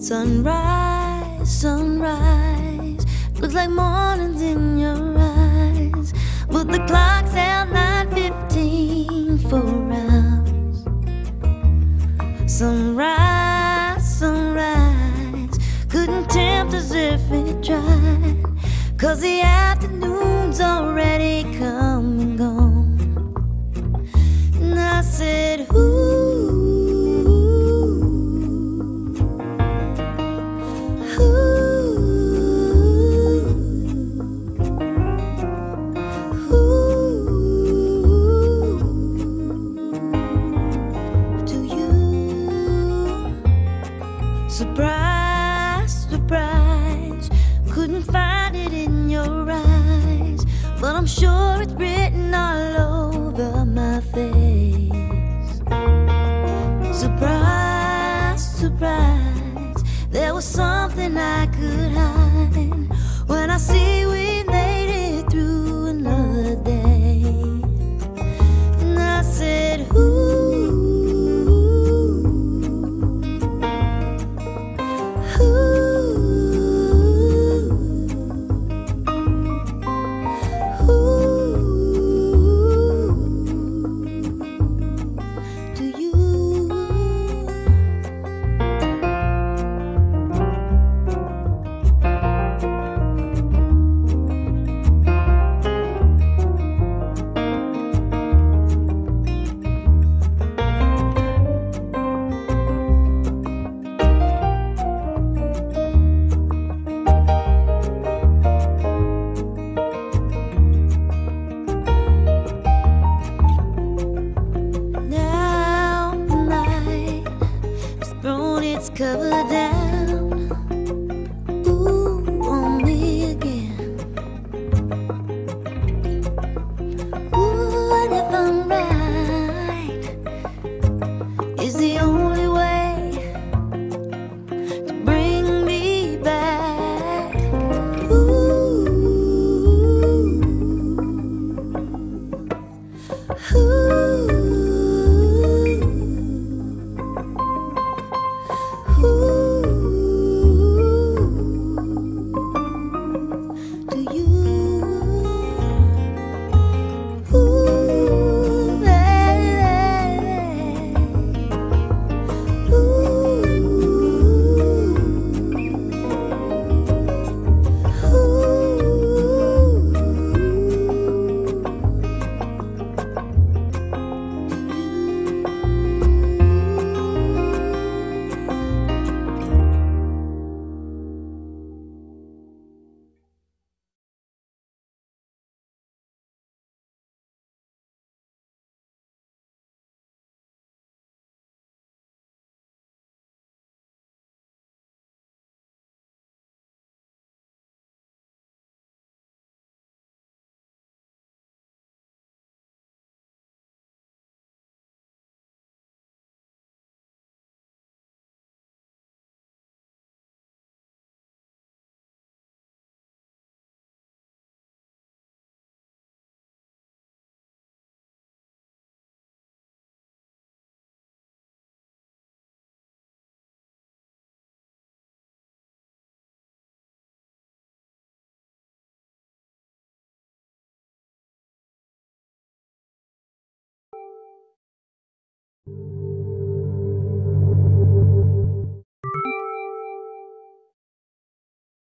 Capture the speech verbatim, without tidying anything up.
Sunrise, sunrise, looks like morning's in your eyes, but the clock's held nine fifteen for hours. Sunrise, sunrise, couldn't tempt us if it tried, 'cause the afternoon's already come and gone. And I said, ooh, surprise, surprise, couldn't find it in your eyes, but I'm sure it's written all over my face. Surprise, surprise, there was something I could hide when I see we made it through another day. And I said, ooh, cover down.